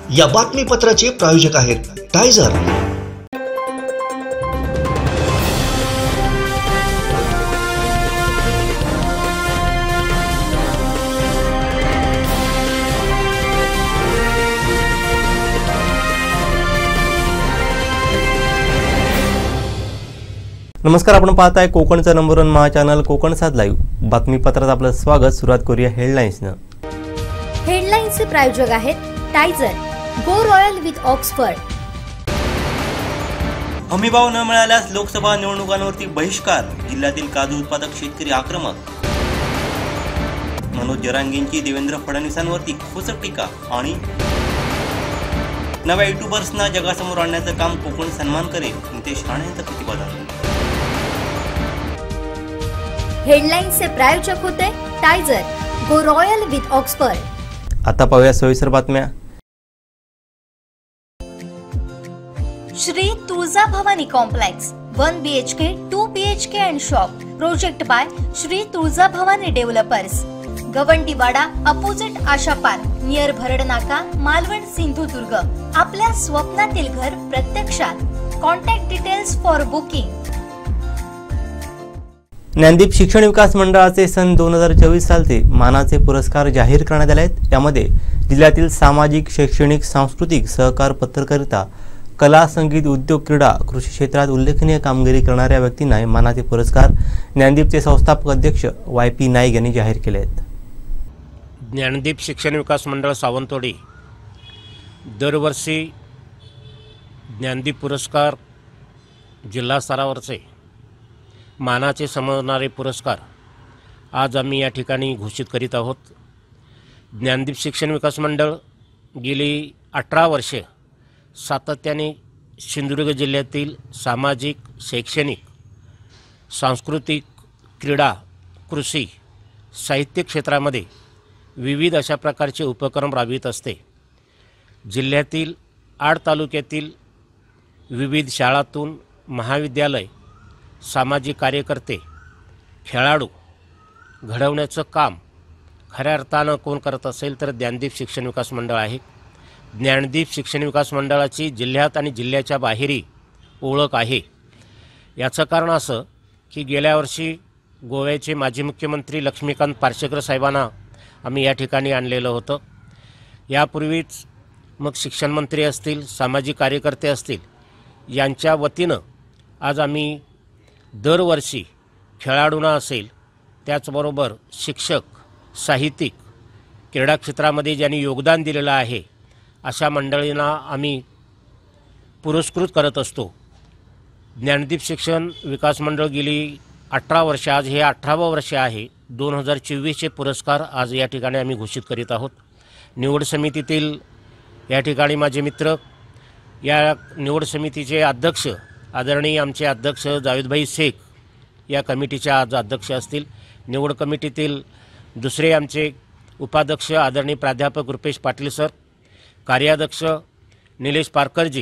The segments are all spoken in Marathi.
या बातमीपत्राचे प्रायोजक आहेत टायझर। नमस्कार, आपण पाहताय कोकणचा नंबर 1 महा चॅनल कोकण सात लाईव्ह बातमीपत्रात आपलं स्वागत। सुरुवात करूया हेडलाईन्सनं। हेडलाईन्सचे प्रायोजक आहेत टायझर, गो रॉयल विथ ऑक्सफर्ड। हमीभाव न मिळाल्यास लोकसभा निवडणुकांवरती बहिष्कार, जिल्ह्यातील काजू उत्पादक शेतकरी आक्रमक। मनोज जरांगेंची देवेंद्र फडणवीसांवरती खोचक टीका आणि नव्या युट्यूबर्सना जगासमोर आणण्याचं काम कोकण सन्मान करेल, नितेश राणेंचं प्रतिपादन। हेडलाईन्सचे प्रायोजक होते टायझर, गो रॉयल विथ ऑक्सफर्ड। आता पाहूया सविस्तर बातम्या। Shri Tulja Bhavani complex 1 BHK 2 BHK and shop, project by Shri Tulja Bhavani developers, Gavandiwada opposite Asha park, near Bharad Naka, Malvan, Sindhudurg. आपल्या स्वप्नातील घर प्रत्यक्षात। Contact details for booking. Dnyandeep Shikshan Vikas मंडळाचे सन 2024 सालचे मानाचे पुरस्कार जाहीर करण्यात आले आहेत। यामध्ये जिल्ह्यातील सामाजिक, शैक्षणिक, सांस्कृतिक, सहकार, पत्रकारिता, कला, संगीत, उद्योग, क्रीडा, कृषी क्षेत्रात उल्लेखनीय कामगिरी करणाऱ्या व्यक्तींना मानाचे पुरस्कार ज्ञानदीपचे संस्थापक अध्यक्ष YP नाईक यांनी जाहीर केले आहेत। ज्ञानदीप शिक्षण विकास मंडळ सावंतवाडी दरवर्षी ज्ञानदीप पुरस्कार जिल्हा स्तरावरचे मानाचे समजणारे पुरस्कार आज आम्ही या ठिकाणी घोषित करीत आहोत। ज्ञानदीप शिक्षण विकास मंडळ गेली 18 वर्षे सातत्याने सिंधुदुर्ग जिल्ह्यातील सामाजिक, शैक्षणिक, सांस्कृतिक, क्रीडा, कृषी, साहित्य क्षेत्रामध्ये विविध अशा प्रकारचे उपक्रम राबवित असते। जिल्ह्यातील 8 तालुक्यातील विविध शाळांतून महाविद्यालय, सामाजिक कार्यकर्ते, खेळाडू घडवण्याचं काम खऱ्या अर्थानं कोण करत असेल तर ज्ञानदीप शिक्षण विकास मंडळ आहे। ज्ञानदीप शिक्षण विकास मंडळाची जिल्ह्यात आणि जिल्ह्याच्या बाहेरही ओळख आहे। याचं कारण असं की गेल्या वर्षी गोव्याचे माजी मुख्यमंत्री लक्ष्मीकांत पार्सेकर साहेबांना आम्ही या ठिकाणी आणलेलं होतं। यापूर्वीच मग शिक्षण मंत्री असतील, सामाजिक कार्यकर्ते असतील, यांच्या वतीनं आज आम्ही दरवर्षी खेळाडूंना असेल, त्याचबरोबर शिक्षक, साहित्यिक, क्रीडा क्षेत्रामध्ये ज्यांनी योगदान दिलेलं आहे अशा मंडळींना आम्ही पुरस्कृत करत असतो। ज्ञानदीप शिक्षण विकास मंडळ गेली 18 वर्ष, आज हे 18वं वर्ष आहे। 2024चे पुरस्कार आज या ठिकाणी आम्ही घोषित करीत आहोत। निवड समितीतील या ठिकाणी माझे मित्र, या निवड समितीचे अध्यक्ष आदरणीय आमचे अध्यक्ष जावेदभाई शेख या कमिटीचे आज अध्यक्ष असतील। निवड कमिटीतील दुसरे आमचे उपाध्यक्ष आदरणीय प्राध्यापक रुपेश पाटील सर, कार्याध्यक्ष निलेश पारकरजी,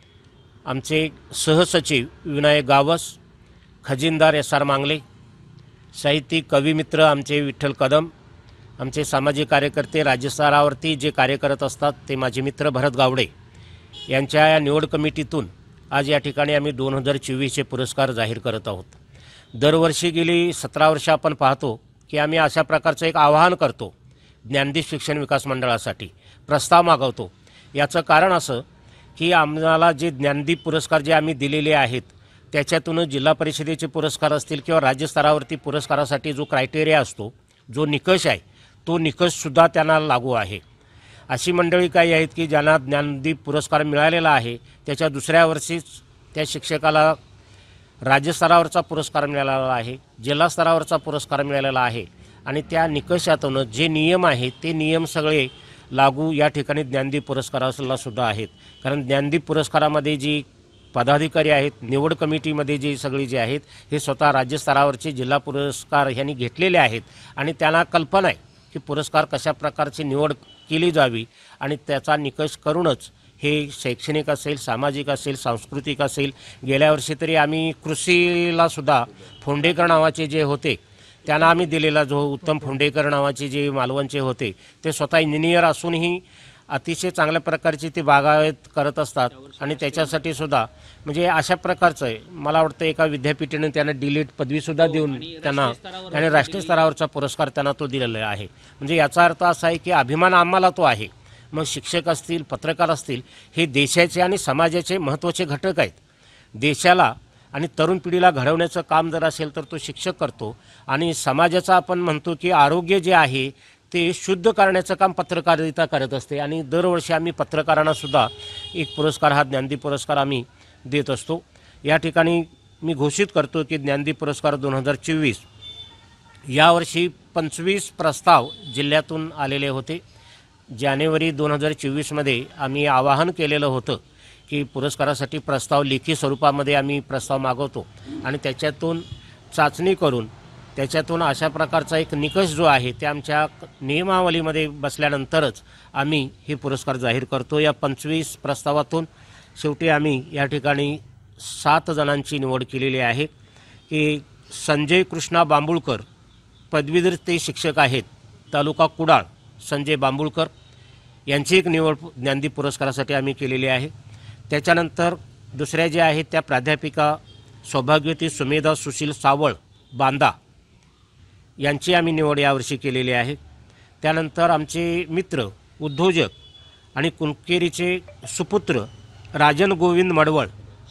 आमचे सहसचिव विनायक गावस, खजिनदार SR मांगले, साहित्यिक कविमित्र आमचे विठ्ठल कदम, आमचे सामाजिक कार्यकर्ते राज्यस्तरावरती जे कार्य करत असतात ते माझे मित्र भरत गावडे यांच्या या निवड कमिटीतून आज या ठिकाणी आम्ही 2024चे पुरस्कार जाहीर करत आहोत। दरवर्षी गेली 17 वर्ष आपण पाहतो की आम्ही अशा प्रकारचं एक आवाहन करतो, ज्ञानदीप शिक्षण विकास मंडळासाठी प्रस्ताव मागवतो। याचं कारण असं की आम्हाला जे ज्ञानदीप पुरस्कार जे आम्ही दिलेले आहेत त्याच्यातून जिल्हा परिषदेचे पुरस्कार असतील किंवा राज्यस्तरावरती पुरस्कारासाठी जो क्रायटेरिया असतो, जो निकष आहे, तो निकषसुद्धा त्यांना लागू आहे। अशी मंडळी काही आहेत की ज्यांना ज्ञानदीप पुरस्कार मिळालेला आहे, त्याच्या दुसऱ्या वर्षीच त्या शिक्षकाला राज्यस्तरावरचा पुरस्कार मिळालेला आहे, जिल्हा स्तरावरचा पुरस्कार मिळालेला आहे आणि त्या निकषातून जे नियम आहेत ते नियम सगळे लागू या ठिकाणी ज्ञानदीप पुरस्काराला सुद्धा आहेत। कारण ज्ञानदीप पुरस्कारामध्ये जी पदाधिकारी आहेत, निवड कमिटीमध्ये जे सगळे जे आहेत हे स्वतः राज्यस्तरावरचे जिल्हा पुरस्कार यांनी घेतलेले आहेत आणि त्यांना कल्पना आहे की पुरस्कार कशा प्रकारची निवड केली जावी आणि त्याचा निकष करूनच हे शैक्षणिक असेल, सामाजिक असेल, सांस्कृतिक असेल। गेल्या वर्षी तरी आम्ही कृषीला सुद्धा फोंडेकर नावाचे जे होते त्यांना आम्ही दिलेला जो उत्तम फोंडेकर नावाचे जे मालवणचे होते ते स्वतः इंजिनियर असूनही अतिशय चांगल्या प्रकारची ती बागायत करत असतात आणि त्याच्यासाठी सुद्धा म्हणजे अशा प्रकारचं आहे. मला वाटतं एका विद्यापीठाने त्यांना डिलीट पदवीसुद्धा देऊन त्यांना आणि राष्ट्रीय स्तरावरचा पुरस्कार त्यांना तो दिलेला आहे. म्हणजे याचा अर्थ असा आहे की अभिमान आम्हाला तो आहे. मग शिक्षक असतील, पत्रकार असतील, हे देशाचे आणि समाजाचे महत्त्वाचे घटक आहेत. देशाला आणि तरुण पिढीला घडवण्याचं काम जर असेल तर तो शिक्षक करतो आणि समाजाचं आपण म्हणतो की आरोग्य जे आहे ते शुद्ध करण्याचं काम पत्रकारिता करत असते. आणि दरवर्षी आम्ही पत्रकारांनासुद्धा एक पुरस्कार, हा ज्ञानदीप पुरस्कार आम्ही देत असतो. या ठिकाणी मी घोषित करतो की ज्ञानदीप पुरस्कार 2024 यावर्षी 25 प्रस्ताव जिल्ह्यातून आलेले होते. जानेवारी 2024मध्ये आम्ही आवाहन केलेलं होतं की पुरस्कारासाठी प्रस्ताव लेखी स्वरूपामध्ये आम्ही प्रस्ताव मागवतो आणि त्याच्यातून चाचणी करून त्याच्यातून अशा प्रकारचा एक निकष जो आहे ते आमच्या नियमावलीमध्ये बसल्यानंतरच आम्ही हे पुरस्कार जाहीर करतो. या 25 प्रस्तावातून शेवटी आम्ही या ठिकाणी 7 जणांची निवड केलेली आहे की संजय कृष्णा बांबुळकर, पदवीधर ते शिक्षक आहेत, तालुका कुडाळ, संजय बांबुळकर यांची एक निवड ज्ञानदीप पुरस्कारासाठी आम्ही केलेली आहे. त्याच्यानंतर दुसऱ्या ज्या आहेत त्या प्राध्यापिका सौभाग्यवती सुमेधा सुशील सावळ बांदा यांची आम्ही निवड यावर्षी केलेली आहे. त्यानंतर आमचे मित्र, उद्योजक आणि कुंकेरीचे सुपुत्र राजन गोविंद मडवळ,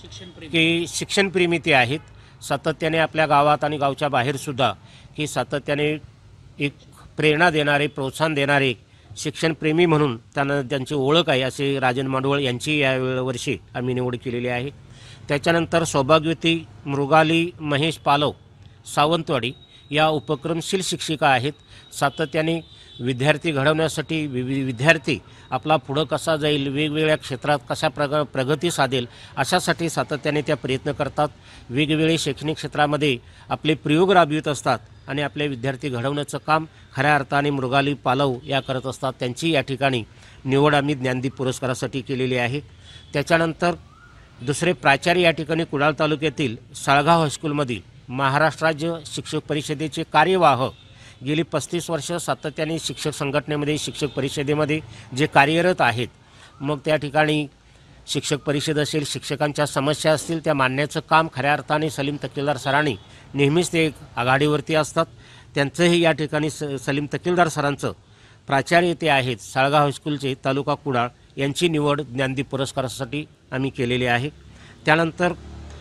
की शिक्षणप्रेमी ते आहेत, सातत्याने आपल्या गावात आणि गावच्या बाहेरसुद्धा की सातत्याने एक प्रेरणा देणारे, प्रोत्साहन देणारे शिक्षणप्रेमी म्हणून त्यांची ओळख आहे असे राजन मडवळ यांची या वर्षी आम्ही निवड केलेली आहे. त्याच्यानंतर सौभाग्यवती मृगाली महेश पालव सावंतवाडी या उपक्रमशील शिक्षिका आहेत. सातत्याने विद्यार्थी घडवण्यासाठी विद्यार्थी आपला पुढं कसा जाईल, वेगवेगळ्या क्षेत्रात कशा प्रगती साधेल अशासाठी सातत्याने त्या प्रयत्न करतात. वेगवेगळे शैक्षणिक क्षेत्रामध्ये आपले प्रयोग राबवित असतात आणि आपले विद्यार्थी घडवण्याचं काम खऱ्या अर्थाने मृगाली पालव या करत असतात. त्यांची या ठिकाणी निवड आम्ही ज्ञानदीप पुरस्कारासाठी केलेली आहे. त्याच्यानंतर दुसरे प्राचार्य या ठिकाणी कुडाळ तालुक्यातील साळगाव हायस्कूलमधील महाराष्ट्र राज्य शिक्षक परिषदेचे कार्यवाह गेली 35 वर्ष सातत्याने शिक्षक संघटनेमध्ये, शिक्षक परिषदेमध्ये जे कार्यरत आहेत. मग त्या ठिकाणी शिक्षक परिषद असेल, शिक्षकांच्या समस्या असतील त्या मांडण्याचं काम खऱ्या अर्थाने सलीम तकीलदार सरांनी नेहमीच ते आघाडीवरती असतात. त्यांचंही या ठिकाणी सलीम तकीलदार सरांचं प्राचार्य ते आहेत साळगाव हायस्कूलचे तालुका कुडाळ यांची निवड ज्ञानदीप पुरस्कारासाठी आम्ही केलेली आहे. त्यानंतर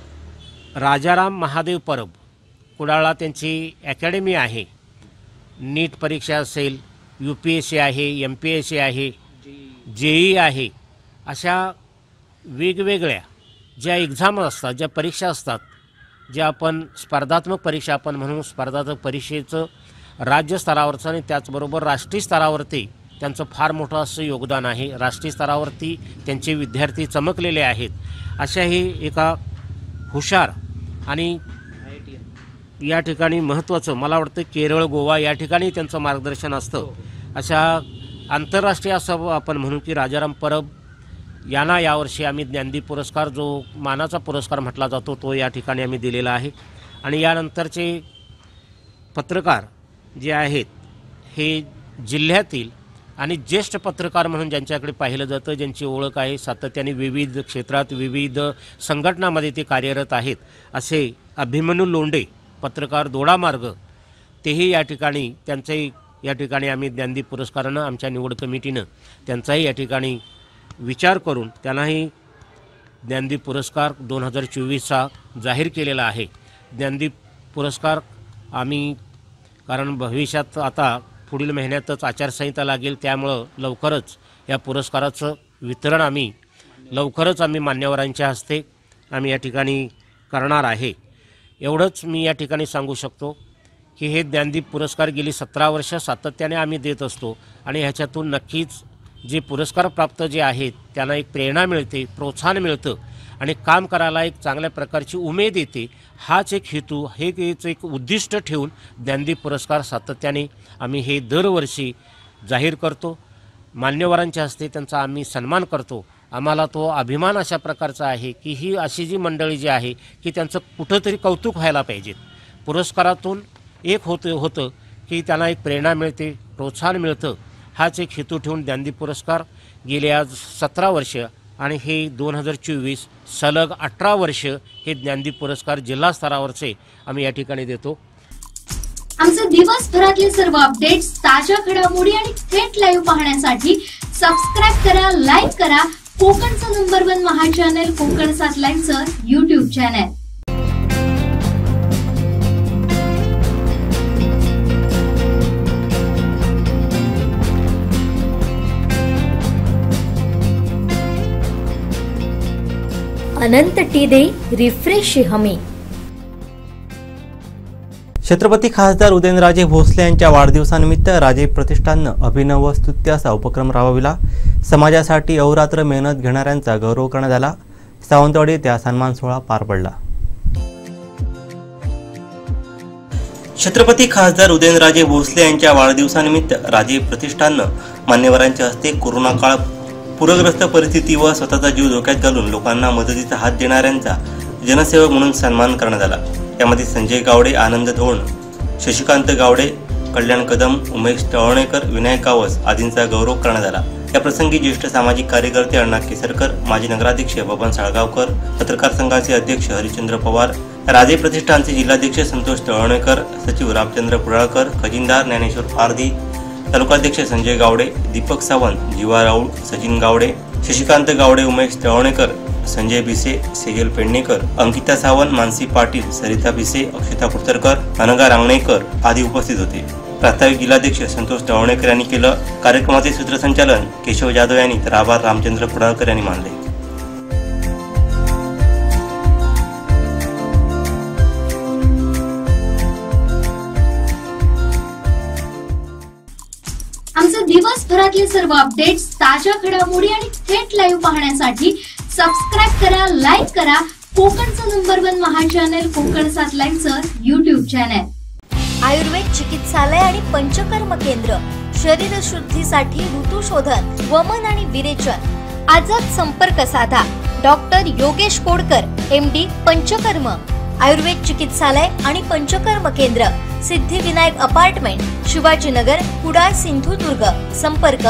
राजाराम महादेव परब, कुडाळला त्यांची अकॅडमी आहे. नीट परीक्षा असेल, UPSC आहे, MPSC आहे, JEE आहे, अशा वेगवेगळ्या ज्या एक्झाम असतात, ज्या परीक्षा असतात, ज्या आपण स्पर्धात्मक परीक्षा आपण म्हणून, स्पर्धात्मक परीक्षेचं राज्यस्तरावरचं आणि त्याचबरोबर राष्ट्रीय स्तरावरती त्यांचं फार मोठं असं योगदान आहे. राष्ट्रीय स्तरावरती त्यांचे विद्यार्थी चमकलेले आहेत. अशाही एका हुशार आणि या ठिकाणी महत्त्वाचं मला वाटतं केरळ, गोवा या ठिकाणी त्यांचं मार्गदर्शन असतं. अशा आंतरराष्ट्रीय असं आपण म्हणू की राजाराम परब यांना यावर्षी आम्ही ज्ञानदीप पुरस्कार, जो मानाचा पुरस्कार म्हटला जातो, तो या ठिकाणी आम्ही दिलेला आहे. आणि यानंतरचे पत्रकार जे आहेत हे जिल्ह्यातील आणि ज्येष्ठ पत्रकार म्हणून ज्यांच्याकडे पाहिलं जातं, ज्यांची ओळख आहे, सातत्याने विविध क्षेत्रात विविध संघटनामध्ये ते कार्यरत आहेत, असे अभिमन्यू लोंढे पत्रकार दोडामार्ग, तेही या ठिकाणी त्यांचंही या ठिकाणी आम्ही ज्ञानदीप पुरस्कारानं आमच्या निवड कमिटीनं त्यांचाही या ठिकाणी विचार करून त्यांनाही ज्ञानदीप पुरस्कार 2024चा जाहीर केलेला आहे. ज्ञानदीप पुरस्कार आम्ही, कारण भविष्यात आता पुढील महिन्यातच आचारसंहिता लागेल, त्यामुळं लवकरच या पुरस्काराचं वितरण आम्ही लवकरच मान्यवरांच्या हस्ते आम्ही या ठिकाणी करणार आहे. एवढंच मी या ठिकाणी सांगू शकतो की हे ज्ञानदीप पुरस्कार गेली 17 वर्ष सातत्याने आम्ही देत असतो आणि ह्याच्यातून नक्कीच जे पुरस्कार प्राप्त जे आहेत त्यांना एक प्रेरणा मिळते, प्रोत्साहन मिळतं आणि काम करायला एक चांगल्या प्रकारची उमेद येते. हाच एक हेतू, हेच एक उद्दिष्ट ठेवून ज्ञानदीप पुरस्कार सातत्याने आम्ही हे दरवर्षी जाहीर करतो. मान्यवरांच्या हस्ते त्यांचा आम्ही सन्मान करतो. आम्हाला तो अभिमान अशा प्रकारचा आहे की ही अशी जी मंडळी जी आहे की त्यांचं कुठंतरी कौतुक व्हायला पाहिजे. पुरस्कारातून एक होतं की त्यांना एक प्रेरणा मिळते, प्रोत्साहन मिळतं. हाच एक हेतू ठेवून ज्ञानदीप पुरस्कार गेले आज 17 वर्ष आणि हे 2024 सलग 18 वर्ष हे ज्ञानदीप पुरस्कार जिल्हा स्तरावरचे आम्ही या ठिकाणी देतो. आमचे दिवसभरातले सर्व अपडेट्स, ताज्या घडामोडी आणि थेट लाईव्ह पाहण्यासाठी सबस्क्राईब करा, लाईक करा कोकणचं नंबर 1 महा चॅनल कोकण 7 लाईनचं YouTube चॅनल. अनंत टी दे रिफ्रेश हमी. छत्रपती खासदार उदयनराजे भोसले यांच्या वाढदिवसानिमित्त राजे प्रतिष्ठाननं अभिनव स्तुत्य असा उपक्रम राबविला. समाजासाठी अहोरात्र मेहनत घेणाऱ्यांचा गौरव करण्यात आला. सावंतवाडी येथे सन्मान सोहळा पार पडला. छत्रपती खासदार उदयनराजे भोसले यांच्या वाढदिवसानिमित्त राजे प्रतिष्ठाननं मान्यवरांच्या हस्ते कोरोना काळ, पूरग्रस्त परिस्थिती व स्वतःचा जीव धोक्यात घालून लोकांना मदतीचा हात देणाऱ्यांचा जनसेवक म्हणून सन्मान करण्यात आला. यामध्ये संजय गावडे, आनंद धोण, शशिकांत गावडे, कल्याण कदम, उमेश तळवणेकर, विनायक गावस आदींचा गौरव करण्यात आला. या प्रसंगी ज्येष्ठ सामाजिक कार्यकर्ते अण्णा केसरकर, माजी नगराध्यक्ष बबन साळगावकर, पत्रकार संघाचे अध्यक्ष हरिचंद्र पवार, राजे प्रतिष्ठानचे जिल्हाध्यक्ष संतोष तळवणेकर, सचिव रामचंद्र कुडाळकर, खजिनदार ज्ञानेश्वर पारधी, तालुकाध्यक्ष संजय गावडे, दीपक सावंत, जीवा राऊळ, सचिन गावडे, शशिकांत गावडे, उमेश तळवणेकर, संजय भिसे, सेजल पेडणेकर, अंकिता सावंत, मानसी पाटील, सरिता भिसे, अक्षता कुर्तरकर, अनघा रांगणेकर आदी उपस्थित होते. प्रास्ताविक जिल्हाध्यक्ष संतोष तळवणेकर यांनी केलं. कार्यक्रमाचे सूत्रसंचालन केशव जाधव यांनी तर आभार रामचंद्र कुडाळकर यांनी मानले. आमचे दिवसभरातले सर्व अपडेट्स, ताज्या घडामोडी आणि थेट लाईव्ह पाहण्यासाठी सबस्क्राईब करा, लाईक करा कोकणचं नंबर 1 महा चॅनल कोकण 7 लाईनचं YouTube चॅनल. आयुर्वेद चिकित्सालय आणि पंचकर्म केंद्र, शरीर शुद्धीसाठी ऋतुशोधन, वमन आणि विरेचन. आजच संपर्क साधा. Doctor Yogesh Kodkar, MD, Panchakarma. आयुर्वेद चिकित्सालय आणि पंचकर्म केंद्र, सिद्धिविनायक अपार्टमेंट, शिवाजीनगर, कुडाळ, सिंधुदुर्ग. संपर्क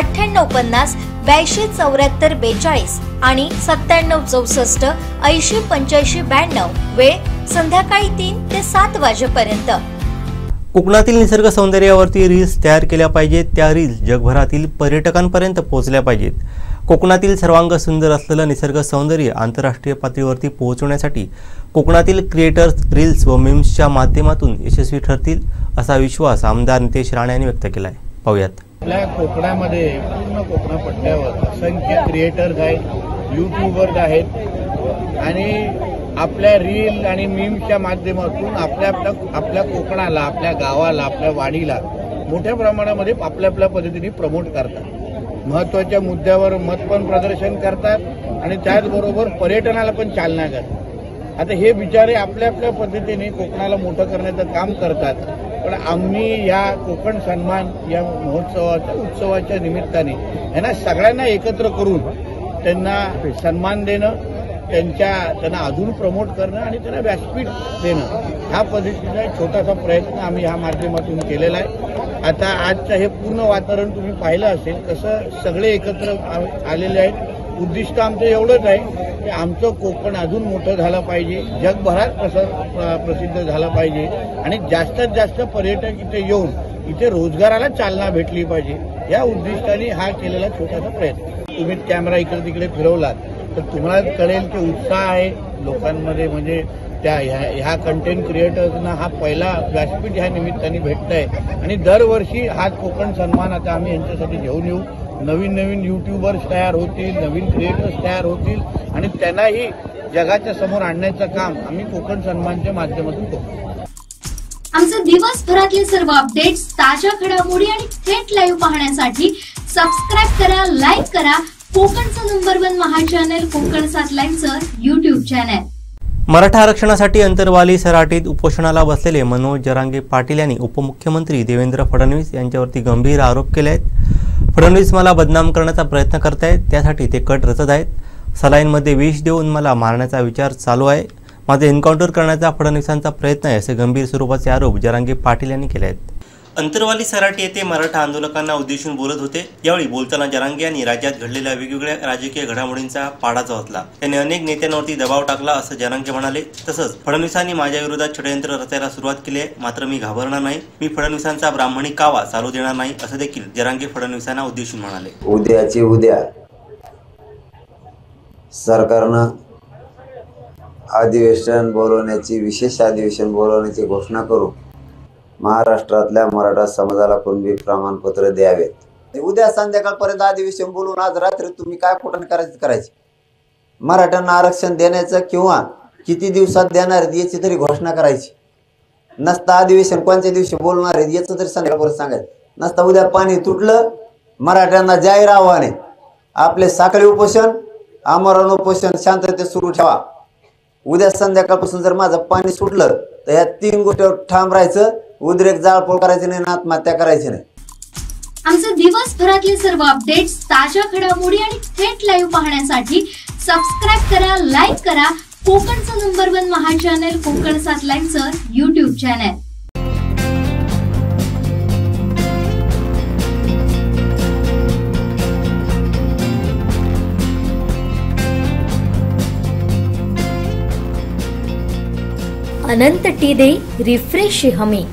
9850 82 74 42 आणि 97 64 80 85 92. वेळ संध्याकाळी 3 ते 7 वाजेपर्यंत. कोकणातील निसर्ग सौंदर्यावरती रील्स तयार केल्या पाहिजेत. त्या रील्स जगभरातील पर्यटकांपर्यंत पोहोचल्या पाहिजेत. कोकणातील सर्वांग सुंदर असलेलं निसर्ग सौंदर्य आंतरराष्ट्रीय पातळीवरती पोहोचवण्यासाठी कोकणातील क्रिएटर्स रील्स व मीम्सच्या माध्यमातून यशस्वी ठरतील असा विश्वास आमदार नितेश राणे यांनी व्यक्त केला आहे. पाहूयात. आपल्या कोकणामध्ये पूर्ण कोकणा पट्ट्यावर असंख्य क्रिएटर्स आहेत, यूट्यूबर्स आहेत आणि आपल्या रील आणि मीम्सच्या माध्यमातून आपल्या कोकणाला, आपल्या गावाला, आपल्या वाडीला मोठ्या प्रमाणामध्ये आपल्या पद्धतीने प्रमोट करतात. महत्त्वाच्या मुद्द्यावर मत पण प्रदर्शन करतात आणि त्याचबरोबर पर्यटनाला पण चालना करतात. आता हे बिचारे आपल्या पद्धतीने कोकणाला मोठं करण्याचं काम करतात. पण आम्ही या कोकण सन्मान या उत्सवाच्या निमित्ताने यांना सगळ्यांना एकत्र करून त्यांना सन्मान देणं, त्यांना अजून प्रमोट करणं आणि त्यांना व्यासपीठ देणं, ह्या पद्धतीचा एक छोटासा प्रयत्न आम्ही ह्या माध्यमातून केलेला आहे. आता आजचं हे पूर्ण वातावरण तुम्ही पाहिलं असेल, कसं सगळे एकत्र आलेले आहेत. उद्दिष्ट आमचं एवढंच आहे की आमचं कोकण अजून मोठं झालं पाहिजे, जगभरात प्रसिद्ध झालं पाहिजे आणि जास्तीत जास्त पर्यटक इथे येऊन इथे रोजगाराला चालना भेटली पाहिजे. या उद्दिष्टाने हा केलेला छोटासा प्रयत्न. तुम्ही कॅमेरा इकडे तिकडे फिरवलात तर तुम्हाला कळेल की उत्साह आहे लोकांमध्ये. म्हणजे त्या ह्या कंटेंट क्रिएटर्सना हा पहिला व्यासपीठ ह्या निमित्ताने भेटत आहे आणि दरवर्षी हा कोकण सन्मान आता आम्ही यांच्यासाठी घेऊन येऊ. नवीन यूट्यूबर्स तयार होतील, नवीन क्रिएटर्स तयार होतील आणि त्यांनाही जगाच्या समोर आणण्याचं काम आम्ही कोकण सन्मानच्या माध्यमातून करू. आमचे दिवसभरातले सर्व अपडेट्स, ताज्या घडामोडी आणि थेट लाईव्ह पाहण्यासाठी सबस्क्राईब करा, लाईक करा कोकणचं नंबर 1 महा चॅनल कोकण 7 लाईनचं YouTube चॅनल. मराठा आरक्षणासाठी अंतरवाली सराटीत उपोषणाला बसलेले मनोज जरांगे पाटील यांनी उपमुख्यमंत्री देवेंद्र फडणवीस यांच्यावरती गंभीर आरोप केले आहेत. फडणवीस मला बदनाम करण्याचा प्रयत्न करतायत, त्यासाठी ते कट रचत आहेत. सलाईनमध्ये विष देऊन मला मारण्याचा विचार चालू आहे. माझे एन्काउंटर करण्याचा फडणवीसांचा प्रयत्न आहे, असे गंभीर स्वरूपाचे आरोप जरांगे पाटील यांनी केले आहेत. अंतरवाली सराटी येथे मराठा आंदोलकांना उद्देशून बोलत होते। यावेळी बोलताना जरांगे यांनी राज्यात घडलेल्या वेगवेगळ्या राजकीय घडामोडींचा पाडाचा वाचला। त्यांनी अनेक नेत्यांवरती दबाव टाकला असं जरांगे म्हणाले। तसंच फडणवीसांनी माझ्या विरोधात षडयंत्र रचायला सुरुवात केली आहे, मात्र मी घाबरणार नाही, मी फडणवीसांचा ब्राह्मणी कावा चालू देणार नाही असं देखील जरांगे फडणवीसांना उद्देशून म्हणाले। उद्याची उद्या सरकारनं अधिवेशन बोलवण्याची, विशेष अधिवेशन बोलवण्याची घोषणा करू महाराष्ट्रातल्या मराठा समाजाला कुणबी प्रमाणपत्र द्यावेत। उद्या संध्याकाळपर्यंत अधिवेशन बोलून आज रात्री तुम्ही काय कुठं करायचे मराठ्यांना आरक्षण देण्याचं किंवा किती दिवसात देणार याची तरी घोषणा करायची। नसता अधिवेशन कोणत्या दिवशी बोलणार आहे याचं तरी संध्याकाळपर्यंत सांगायचं। नसता उद्या पाणी तुटलं, मराठ्यांना जाहीर आव्हान आहे, आपले साखळी उपोषण, आमरण उपोषण शांततेत सुरू ठेवा। उद्या संध्याकाळपासून जर माझं पाणी सुटलं तर या 3 गोष्टीवर ठाम राहायचं, उद्रेक जाळपोळ करायची नाही, आत्महत्या करायची नाही। आमचे दिवसभरातले सर्व अपडेट्स, ताज्या घडामोडी आणि थेट लाईव्ह पाहण्यासाठी सबस्क्राइब करा, लाईक करा कोकणचं नंबर 1 महा चॅनल कोकण 7 लाईव्हचं YouTube चॅनल। अनंत टी दे रिफ्रेश हमी।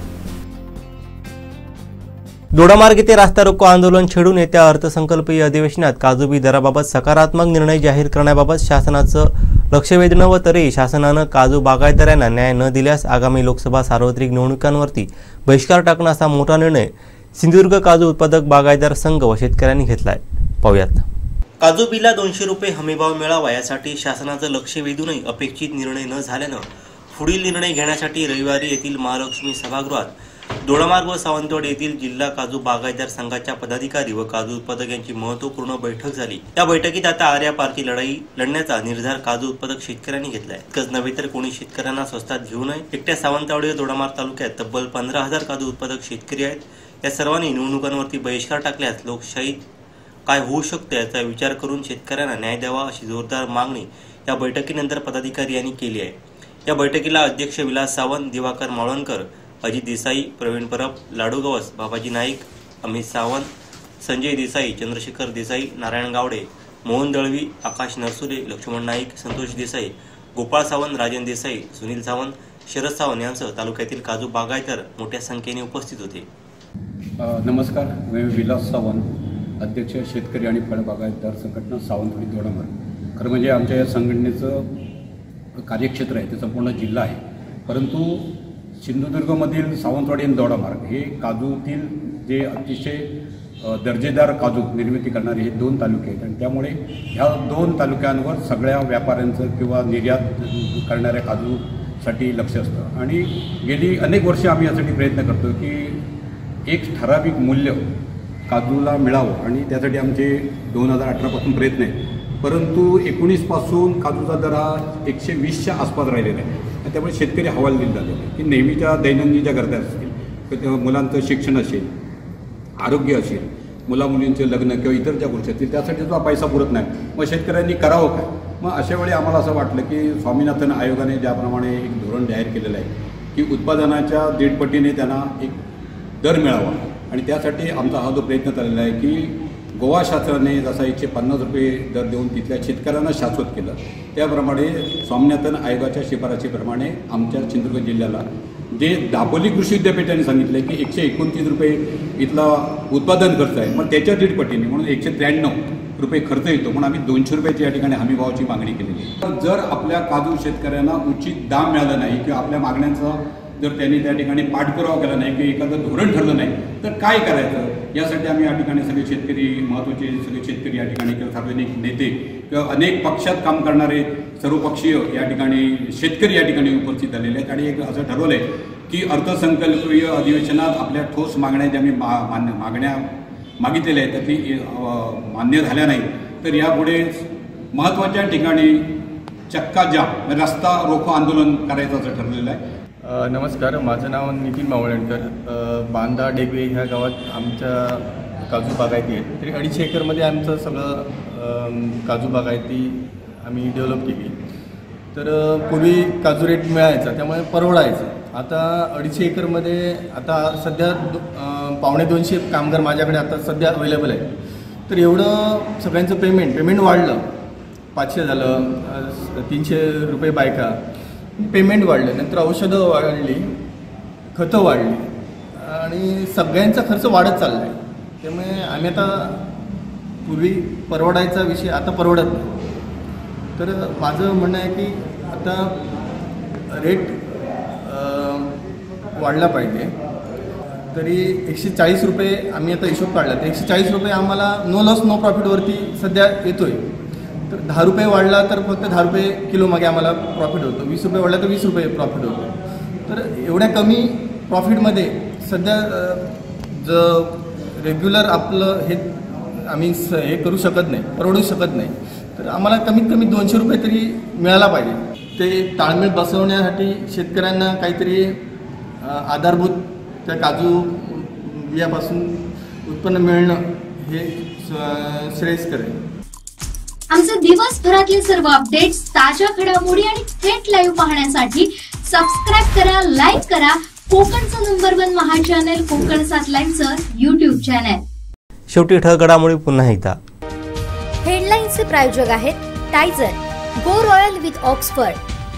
दोडामार्ग येथे रास्ता रोको आंदोलन छेडून येत्या अर्थसंकल्पीय अधिवेशनात काजूबी दराबाबत सकारात्मक निर्णय जाहीर करण्याबाबत शासनाचं लक्ष वेधणं व तरी शासनानं काजू बागायतदारांना न्याय न दिल्यास आगामी लोकसभा सार्वत्रिक निवडणुकांवरती बहिष्कार टाकणं असा मोठा निर्णय सिंधुदुर्ग काजू उत्पादक बागायतदार संघ व शेतकऱ्यांनी घेतलाय। पाहूयात। काजू बिला 200 रुपये हमीभाव मिळावा यासाठी शासनाचं लक्ष वेधूनही अपेक्षित निर्णय न झाल्यानं पुढील निर्णय घेण्यासाठी रविवारी येथील महालक्ष्मी सभागृहात दोडामार्ग व सावंतवाडी येथील जिल्हा काजू बागायतदार संघाच्या पदाधिकारी व काजू उत्पादक यांची महत्त्वपूर्ण बैठक झाली। या बैठकीत आता आर्यापारची लढाई लढण्याचा निर्धार काजू उत्पादक शेतकऱ्यांनी घेतलाय। इतकंच नव्हे तर कोणी शेतकऱ्यांना स्वस्तात घेऊ नये। एकट्या सावंतवाडी व दोडामार्ग तालुक्यात तब्बल 15,000 काजू उत्पादक शेतकरी आहेत। या सर्वांनी निवडणुकांवरती बहिष्कार टाकल्यास लोकशाही काय होऊ शकते याचा विचार करून शेतकऱ्यांना न्याय द्यावा अशी जोरदार मागणी या बैठकीनंतर पदाधिकारी यांनी केली आहे। या बैठकीला अध्यक्ष विलास सावंत, दिवाकर माळवणकर, अजित देसाई, प्रवीण परब, लाडू गवस, बाबाजी नाईक, अमित सावंत, संजय देसाई, चंद्रशेखर देसाई, नारायण गावडे, मोहन दळवी, आकाश नरसुरे, लक्ष्मण नाईक, संतोष देसाई, गोपाळ सावंत, राजन देसाई, सुनील सावंत, शरद सावंत यांसह तालुक्यातील काजू बागायतदार मोठ्या संख्येने उपस्थित होते। नमस्कार, मी विलास सावंत, अध्यक्ष शेतकरी आणि फळ बागायतदार संघटना सावंतवाडी दोडामार्ग। खरं म्हणजे आमच्या या संघटनेचं कार्यक्षेत्र आहे ते संपूर्ण जिल्हा आहे, परंतु सिंधुदुर्गमधील सावंतवाडी आणि दोडामार्ग हे काजूतील जे अतिशय दर्जेदार काजू निर्मिती करणारे हे 2 तालुके आहेत आणि त्यामुळे ह्या 2 तालुक्यांवर सगळ्या व्यापाऱ्यांचं किंवा निर्यात करणाऱ्या काजूसाठी लक्ष असतं आणि गेली अनेक वर्षे आम्ही यासाठी प्रयत्न करतो की एक ठराविक मूल्य काजूला मिळावं आणि त्यासाठी आमचे 2018 पासून प्रयत्न आहेत। परंतु 19 पासून काजूचा दर हा 120च्या आसपास राहिलेला आहे। त्यामुळे शेतकरी हवालदिल झालेले आहे की नेहमीच्या दैनंदिन ज्या गरजा असतील, मुलांचं शिक्षण असेल, आरोग्य असेल, मुलामुलींचे लग्न किंवा इतर ज्या गोष्टी असतील त्यासाठी जो पैसा पुरत नाही, मग शेतकऱ्यांनी करावं काय? मग अशा वेळी आम्हाला असं वाटलं की स्वामीनाथन आयोगाने ज्याप्रमाणे एक धोरण जाहीर केलेलं आहे की उत्पादनाच्या 1.5 पटीने त्यांना एक दर मिळावा आणि त्यासाठी आमचा हा जो प्रयत्न चाललेला आहे की गोवा शासनाने जसा 150 रुपये दर देऊन तिथल्या शेतकऱ्यांना शाश्वत केलं, त्याप्रमाणे स्वामीनाथन आयोगाच्या शिफारशीप्रमाणे आमच्या सिंधुदुर्ग जिल्ह्याला जे दापोली कृषी विद्यापीठाने सांगितलं की 129 रुपये इथला उत्पादन खर्च आहे, मग त्याच्या 1.5 पटीने म्हणून 193 रुपये खर्च येतो, म्हणून आम्ही 200 रुपयाची या ठिकाणी हमीभावाची मागणी केलेली आहे। जर आपल्या काजू शेतकऱ्यांना उचित दाम मिळाला नाही किंवा आपल्या मागण्यांचा जर त्यांनी त्या ठिकाणी पाठपुरावा केला नाही किंवा एखादं धोरण ठरलं नाही तर काय करायचं, यासाठी आम्ही या ठिकाणी सगळे शेतकरी, महत्त्वाचे सगळे शेतकरी या ठिकाणी किंवा सार्वजनिक नेते किंवा अनेक पक्षात काम करणारे सर्वपक्षीय या ठिकाणी शेतकरी या ठिकाणी उपस्थित झालेले आहेत आणि एक असं ठरवलं आहे की अर्थसंकल्पीय अधिवेशनात आपल्या ठोस मागण्या ज्या मी मागण्या मागितलेल्या आहेत त्यातली मान्य झाल्या नाही तर यापुढे महत्त्वाच्या ठिकाणी चक्काजाम रस्ता रोको आंदोलन करायचं असं ठरलेलं आहे। नमस्कार, माझं नाव नितीन मावळणकर। बांदा डेगवे ह्या गावात आमच्या काजू बागायती आहेत। तरी 250 एकरमध्ये आमचं सगळं काजू बागायती आम्ही डेव्हलप केली। तर पूर्वी काजू रेट मिळायचा त्यामुळे परवडायचं, आता 250 एकरमध्ये आता सध्या 1.25 कामगार माझ्याकडे आता सध्या अवेलेबल आहे. तर एवढं सगळ्यांचं पेमेंट वाढलं. 500 झालं, 300 रुपये बायका, पेमेंट वाढलं. नंतर औषधं वाढली, खतं वाढली आणि सगळ्यांचा खर्च वाढत चालला आहे. त्यामुळे आम्ही आता पूर्वी परवडायचा विषय आता परवडत नाही. तर माझं म्हणणं आहे की आता रेट वाढला पाहिजे. तरी 140 रुपये आम्ही आता हिशोब काढला तर 140 रुपये आम्हाला नो लॉस नो प्रॉफिटवरती सध्या येतो आहे. तर 10 रुपये वाढला तर फक्त 10 रुपये किलो मागे आम्हाला प्रॉफिट होतो. 20 रुपये वाढला तर 20 रुपये प्रॉफिट होतो. तर एवढ्या कमी प्रॉफिटमध्ये सध्या रेग्युलर आपलं हे आम्ही हे करू शकत नाही, परवडू शकत नाही. तर आम्हाला कमीत कमी 200 रुपये तरी मिळाला पाहिजे. ते ताळमेळ बसवण्यासाठी शेतकऱ्यांना काहीतरी आधारभूत त्या काजू बियापासून उत्पन्न मिळणं हे श्रेयस्कर आहे. आमचे दिवसभरातले सर्व अपडेट्स, ताज्या घडामोडी आणि थेट लाईव्ह पाहण्यासाठी सबस्क्राईब करा, लाईक करा कोकणचं नंबर 1 महा चॅनल कोकण 7 लाईव्हचं YouTube चॅनल. शेवटी ठळक घडामोडी पुन्हा एकदा. हेडलाईन्सचे प्रायोजक आहेत टायझर, गो रॉयल विथ ऑक्सफर्ड.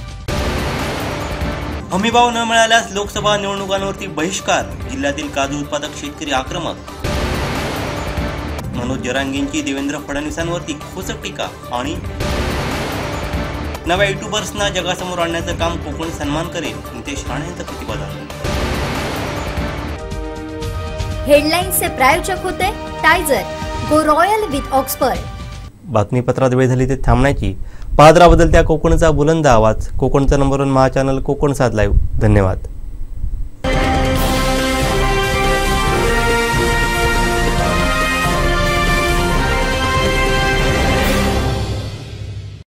हमीभाव न मिळाल्यास लोकसभा निवडणुकांवरती बहिष्कार, जिल्ह्यातील काजू उत्पादक शेतकरी आक्रमक. मनोज जरांगेंची देवेंद्र फडणवीसांवरती खोचक टीका आणि नव्या युट्यूबर्सना जगासमोर आणण्याचं काम कोकण सन्मान करेल, नितेश राणे यांचं प्रतिपादन. हेडलाईन्सचे प्रायोजक होते टायझर, गो रॉयल विथ ऑक्सफर्ड. बातमीपत्रात वेळ झाली ते थांबण्याची. पाहत राहा बदलत्या कोकणचा बुलंद आवाज, कोकणचा नंबर 1 महा चॅनल कोकण 7 लाईव्ह. धन्यवाद.